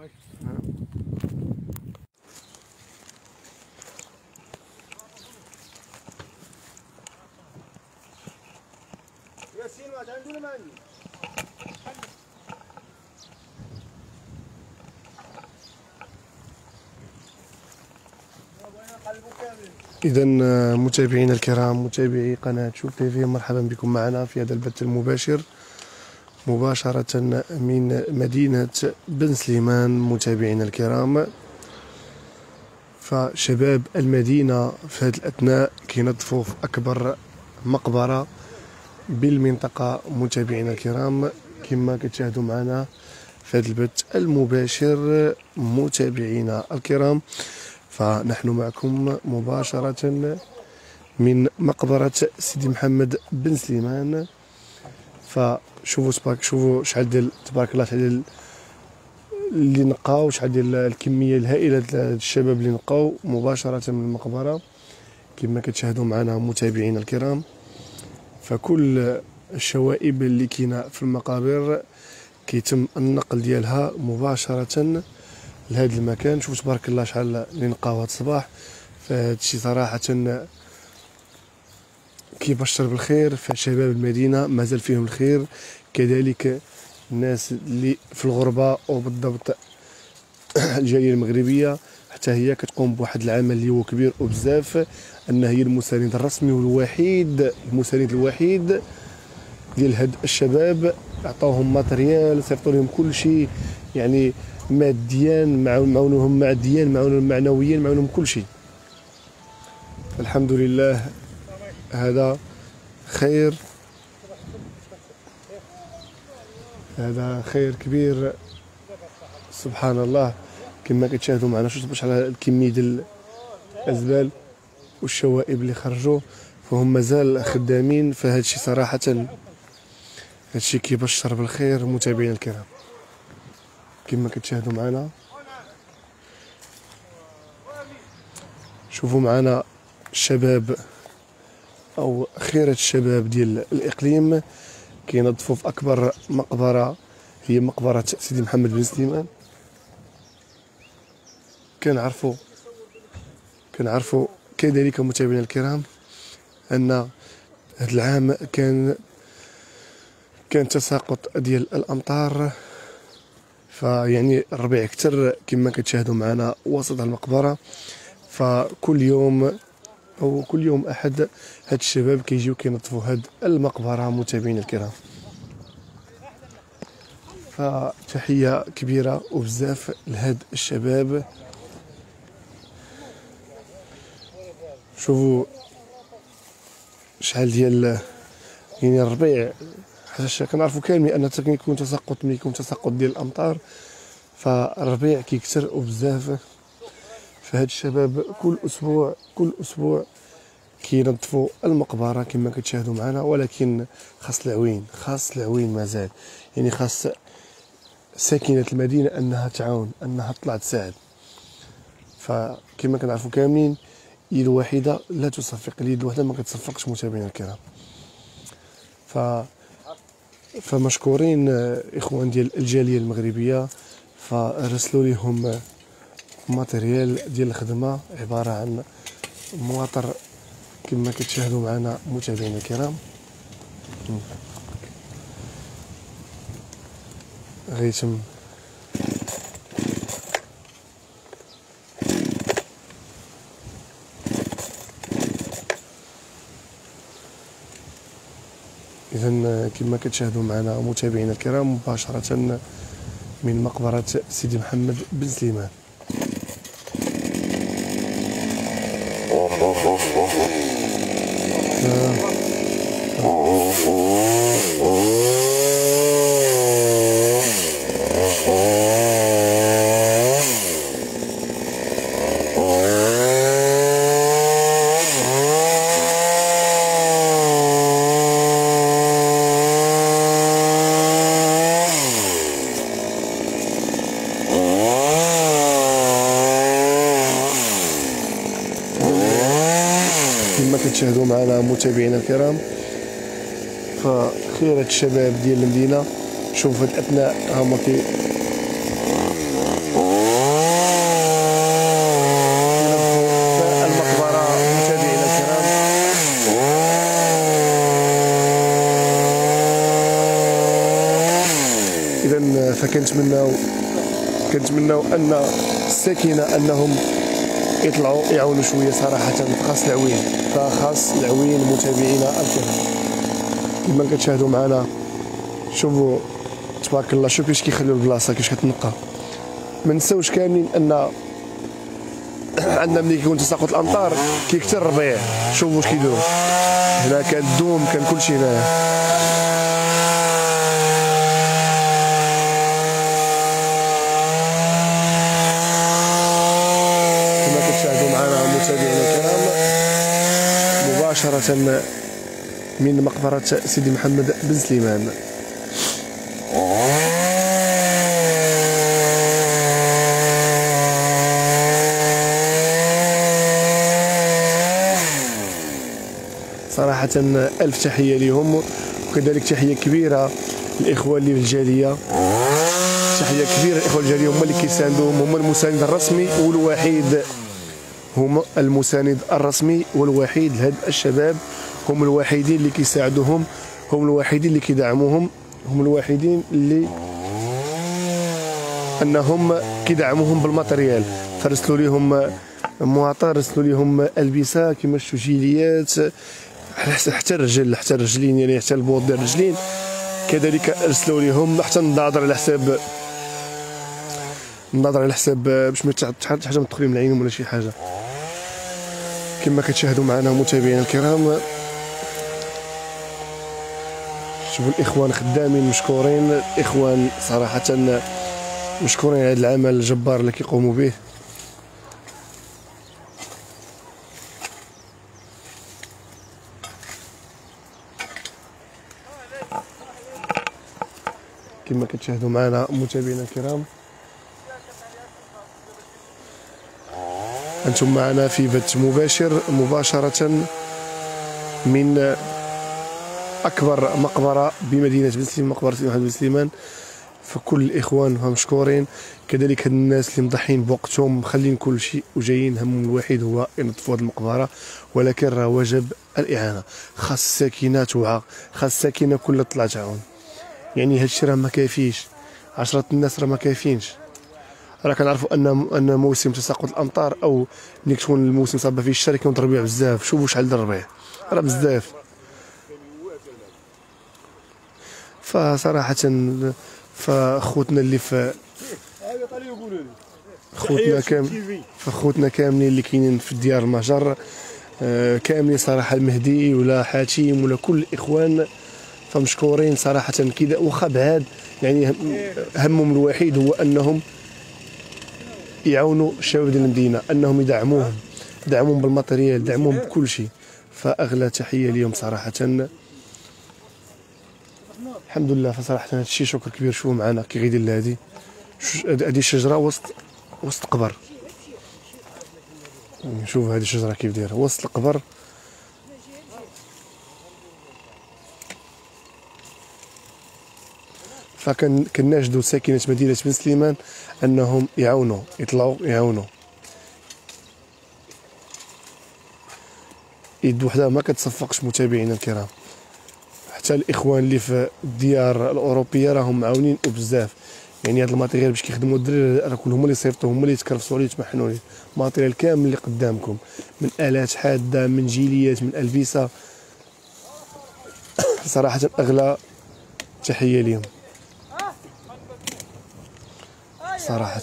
إذا متابعينا الكرام، متابعي قناة شوف تيفي، مرحبا بكم معنا في هذا البث المباشر مباشرة من مدينة بن سليمان. متابعينا الكرام، فشباب المدينة في هذه الأثناء كينظفوا في أكبر مقبرة بالمنطقة. متابعينا الكرام كما كتشاهدوا معنا في هذا البث المباشر متابعينا الكرام، فنحن معكم مباشرة من مقبرة سيدي محمد بن سليمان. شوفوا شحال ديال تبارك الله، شحال ديال اللي نقاو، شحال ديال الكمية الهائلة ديال الشباب اللي نقاو مباشرة من المقبرة كما كتشاهدوا معنا متابعينا الكرام. فكل الشوائب اللي كاينه في المقابر كيتم النقل ديالها مباشرة لهذا المكان. شوفوا تبارك الله شحال اللي نقاو هذا الصباح، فهذا الشيء صراحة كيبشر بالخير. فشباب المدينة مازال فيهم الخير، كذلك الناس اللي في الغربة وبالضبط الجالية المغربية حتى هي كتقوم بواحد العمل اللي هو كبير وبزاف، أنها هي المساند الرسمي والوحيد، المساند الوحيد ديال هاد الشباب. عطاوهم ماتريال، صيفطوا لهم كل شيء، يعني ماديا معاونهم، ماديا معاونهم، معنويا معاونهم كل شيء. الحمد لله، هذا خير، هذا خير كبير سبحان الله. كما كتشاهدوا معنا شوفوا شحال الكميه ديال الازبال والشوائب اللي خرجوا، فهم مازال خدامين. فهذا الشيء صراحه هذا الشيء كيبشر بالخير متابعينا الكرام. كما كتشاهدوا معنا شوفوا معنا الشباب او خيرة الشباب ديال الاقليم كينظفوا في اكبر مقبره، هي مقبره سيدي محمد بن سليمان. كنعرفوا كذلك متابعينا الكرام ان هذا العام كان تساقط ديال الامطار، فيعني الربيع كتر كما كتشاهدوا معنا وسط المقبره. فكل يوم او كل يوم احد هاد الشباب كيجيو كينظفوا هاد المقبره متابعينا الكرام. فتحيه كبيره وبزاف لهاد الشباب. شوفوا شحال ديال يعني الربيع، حيت كنعرفوا كاملين ان كيكون تساقط، ملي يكون تساقط ديال الامطار فالربيع كيكثر وبزاف. فهاد الشباب كل اسبوع كينظفوا المقبره كما كتشاهدوا معنا، ولكن خاص العوين مازال، يعني خاص ساكنه المدينه انها تعاون، انها تطلع تساعد. فكما كنعرفوا كاملين اليد الواحده لا تصفق، اليد الواحده ما كتصفقش متابعينا الكرام. فمشكورين اخوان ديال الجاليه المغربيه، فرسلوا لهم ماتريال ديال الخدمه عباره عن مواطر كما كتشاهدوا معنا متابعينا الكرام. غيتم إذن كما كتشاهدوا معنا متابعينا الكرام مباشرة من مقبرة سيدي محمد بن سليمان. كما كتشاهدوا معنا متابعينا الكرام، فخيرة الشباب ديال المدينة. شوفوا في الأثناء هما اذا كنتمناو ان الساكنه انهم يطلعوا يعاونوا شويه صراحه، فخاص العوين متابعينا الكرام كما كتشاهدوا معنا. شوفوا تبارك الله، شوف كيفاش كيخليو البلاصه كيفاش كتنقى. ما نساوش كاملين ان عندنا ملي كيكون تساقط الامطار كيكثر الربيع. شوفوا واش كيديروا هنا، كان الدوم كان كلشي هنايا. كما كتشاهدوا معنا متابعينا الكرام مباشرة من مقبرة سيدي محمد بن سليمان. صراحة ألف تحية لهم، وكذلك تحية كبيرة للإخوة اللي في الجالية. تحية كبيرة للإخوة الجالية، هما اللي كيساندوهم، هما المساند الرسمي والوحيد، هما المساند الرسمي والوحيد لهاد الشباب. هم الوحيدين اللي كيساعدوهم، هم الوحيدين اللي كيدعموهم، هم الوحيدين اللي انهم كيدعموهم بالماتريال. فرسلوا لهم مواطر، رسلوا لهم البسه كيما الشجيليات، حتى الرجلين يعني حتى البوط ديال الرجلين كذلك رسلوا لهم، حتى النظاظر على حساب باش ما تحط حاجه من التقريم العين ولا شي حاجه. كما كتشاهدوا معنا متابعينا الكرام، شوفوا الاخوان خدامين مشكورين، الاخوان صراحه مشكورين على هذا العمل الجبار اللي كيقوموا به. كما كتشاهدوا معنا متابعينا الكرام، انتم معنا في بث مباشر مباشرة من اكبر مقبرة بمدينة بن سليمان، مقبرة سيدي محمد بن سليمان. فكل الاخوان هم مشكورين، كذلك هاد الناس اللي مضحين بوقتهم مخلين كل شيء وجايين همهم الوحيد هو ينظفوا هاد المقبرة، ولكن راه وجب الاعانة. خاص الساكنة توعى، خاص الساكنة كلها تطلع تعاون. يعني هادشي راه ما كافيش، 10 الناس راه ما كافينش. راه كنعرفوا ان موسم تساقط الامطار او ملي تكون الموسم صابه فيه الشتا كيكون الربيع بزاف. شوفوا شحال ديال الربيع راه بزاف. فصراحه فخوتنا اللي في خوتنا كاملين اللي كاينين في ديار المهجر كاملين صراحه، المهدي ولا حاتم ولا كل الاخوان فمشكورين صراحه. كذا واخا بعاد يعني همهم الوحيد هو انهم يعاونوا الشباب ديال المدينه، انهم يدعموهم بالماتريال، يدعموهم بكل شيء. فاغلى تحيه ليهم صراحه. الحمد لله. فصراحه هذا الشيء شكر كبير. شوفوا معنا كي غيدير لهادي، هذه الشجره وسط القبر. شوف هذه الشجره كيف دايره وسط القبر. فكناشدوا ساكنه مدينه بن سليمان انهم يعاونوا، يطلعوا يعاونوا. يد وحده ما كتصفقش متابعينا الكرام. حتى الاخوان اللي في الديار الاوروبيه راهم معاونين وبزاف. يعني هذا الماتيريال باش كيخدموا الدراري راه كلهم هما اللي صيفطوه، هما اللي يتكرفسوا عليه يتمحنوا عليه. الماتيريال كامل اللي قدامكم، من الات حاده، من جيليات، من البسه. صراحه اغلى تحيه ليهم صراحه.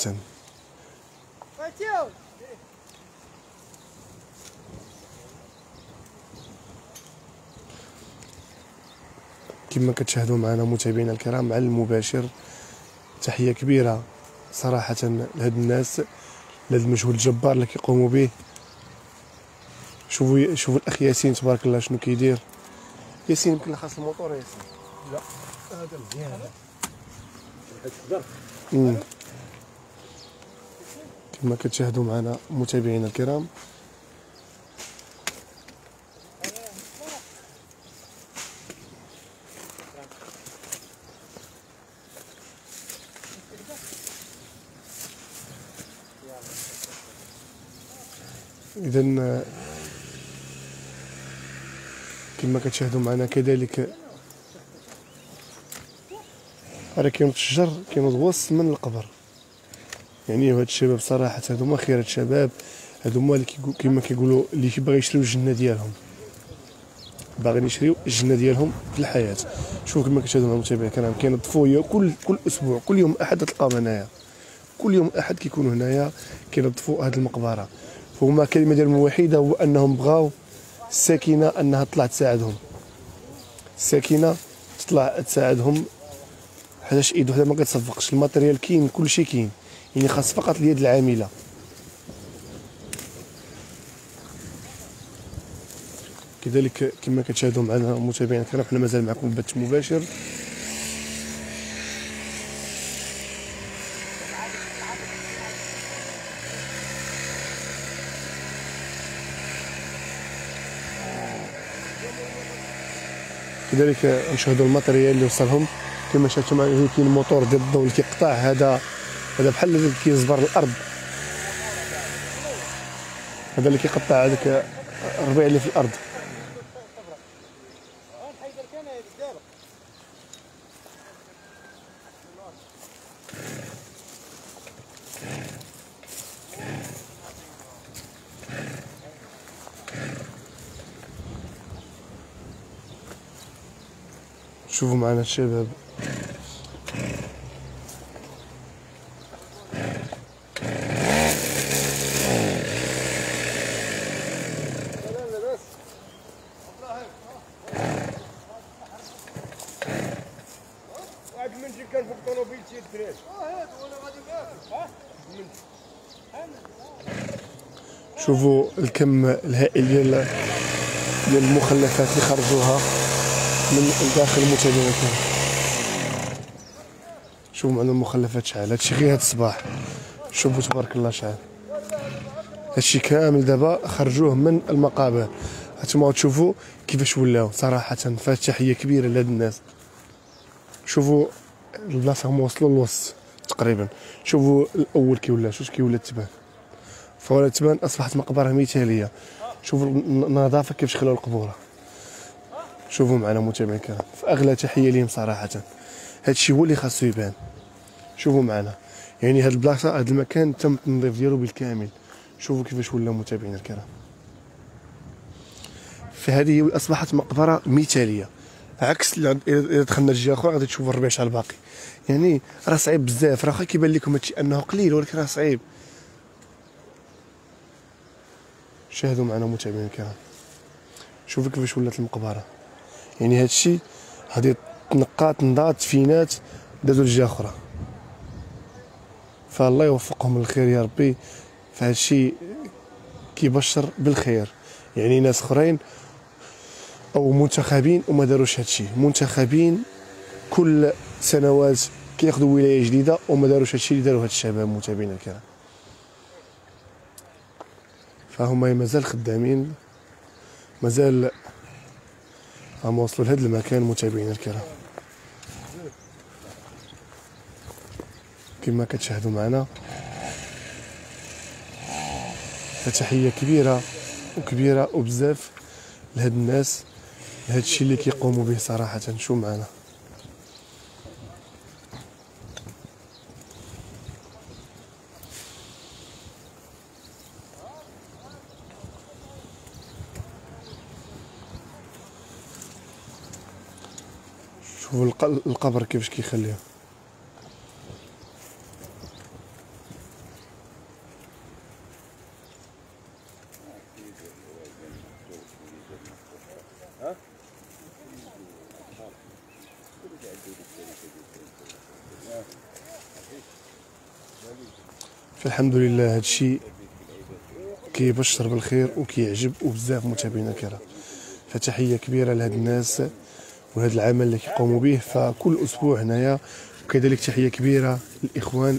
كما كتشاهدوا معنا متابعينا الكرام على المباشر، تحيه كبيره صراحه لهاد الناس، لهذا المجهود الجبار اللي كيقوموا به. شوفوا الاخ ياسين تبارك الله شنو كيدير. ياسين يمكن خاص الموطور. ياسين لا هذا مزيان. كما كتشاهدوا معنا متابعينا الكرام، اذا كما كتشاهدوا معنا كذلك راه كينوض الشجر كينوض وسط من القبر. يعني هاد الشباب صراحه هادوما خيرات شباب، هادوما اللي كيما كيقولوا اللي كيبغي يشريو الجنه ديالهم، باغيين يشريو الجنه ديالهم في الحياه. شوف كما كتشاهدوا مع المتابعين الكرام كينظفوا كل اسبوع، كل يوم احد تلقاهم هنايا، كل يوم احد كيكونوا هنايا كينظفوا هذه المقبره. فهما الكلمه ديالهم الوحيده هو انهم بغاو الساكنه انها تطلع تساعدهم، الساكنه تطلع تساعدهم، حيتاش ايد وحده ما كتصفقش، الماتريال كاين كلشي كاين، يعني خاص فقط اليد العامله. كذلك كما كتشاهدوا معنا متابعينا الكرام حنا مازال معكم بث مباشر. كذلك نشاهدوا الماتريال اللي وصلهم. كما شاهدتوا معنا كاين الموتور ديال الضوء اللي كيقطع، هذا بحال اللي كيزبر الارض، هذا اللي كيقطع هذاك الربيع اللي في الارض. شوفوا معنا الشباب شوفوا الكم الهائل ديال المخلفات اللي خرجوها من الداخل المتابعين الكرام. شوفوا معنا المخلفات شحال، هادشي غير هاد الصباح، شوفوا تبارك الله شحال، هادشي كامل دابا خرجوه من المقابر. هانتوما تشوفوا كيفاش ولاو صراحه. فتحيه كبيره لهاد الناس. شوفوا البلاصه هما وصلوا للوسط تقريبا. شوفوا الاول كيولا، شوف كيولا تبان، فولا تبان اصبحت مقبره مثاليه. شوفوا النظافه كيفاش خلاو القبوره. شوفوا معنا متابعين الكرام، فاغلى تحيه ليهم صراحه. هادشي هو اللي خاصو يبان. شوفوا معنا، يعني هاد البلاصه هاد المكان تم التنظيف ديالو بالكامل. شوفوا كيفاش ولا متابعين الكرام. فهذه اصبحت مقبره مثاليه، عكس اذا دخلنا الجهه اخرى غادي تشوفوا الربيع شحال باقي. يعني راه صعيب بزاف، راه كيبان لكم هادشي انه قليل ولكن راه صعيب. شاهدوا معنا متابعين الكرام، شوفوا كيفاش ولات المقبره. يعني هادشي غادي تنقى تنضاد تفينات دازوا لجهه اخرى. فالله يوفقهم للخير يا ربي. فهادشي كيبشر بالخير، يعني ناس اخرين او منتخبين وما داروش هادشي، منتخبين كل سنوات كياخذوا ولايه جديده وما داروش هادشي اللي داروا هاد الشباب متابعينا الكرام. فهما مازال خدامين، مازال عم وصلوا لهذا المكان متابعينا الكرام. كما كتشاهدوا معنا فتحيه كبيره وكبيره وبزاف لهاد الناس، لهاد الشيء اللي كيقوموا به صراحه. شو معنا شوفوا القبر كيفاش كيخليه. فالحمد لله هادشي كيبشر بالخير وكيعجب وبزاف متابعينا الكرام. فتحيه كبيره لهاد الناس وهذا العمل اللي كيقوموا به فكل اسبوع هنايا. وكذلك تحيه كبيره للاخوان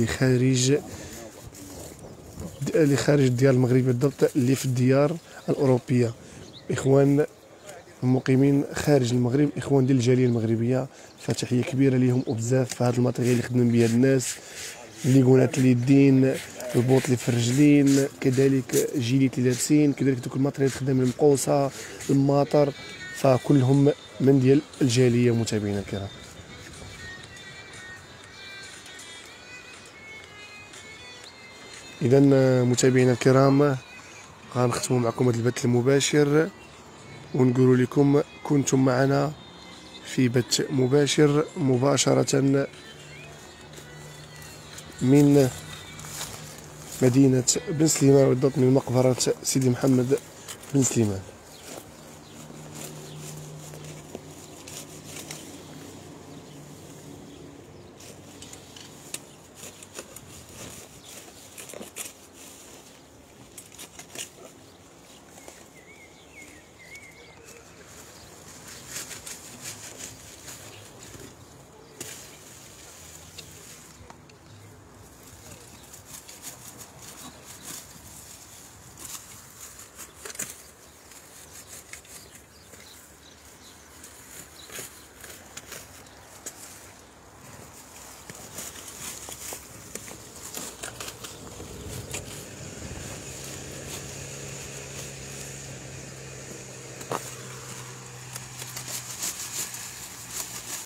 اللي خارج الديار المغربيه بالضبط، اللي في الديار الاوروبيه، اخوان المقيمين خارج المغرب، اخوان ديال الجاليه المغربيه. فتحيه كبيره ليهم وبزاف. فهاد الماتريال اللي خدموا به الناس، الليغونات اليدين، البوط اللي في الرجلين، كذلك جيليت اللي لابسين، كذلك دوك الماتريال خدام المقوسه، الماطر، فكلهم من ديال الجاليه متابعينا الكرام. اذا متابعينا الكرام، غنختموا معكم هذا البث المباشر ونقول لكم كنتم معنا في بث مباشر مباشرة من مدينة بن سليمان، بالضبط من مقبرة سيدي محمد بن سليمان.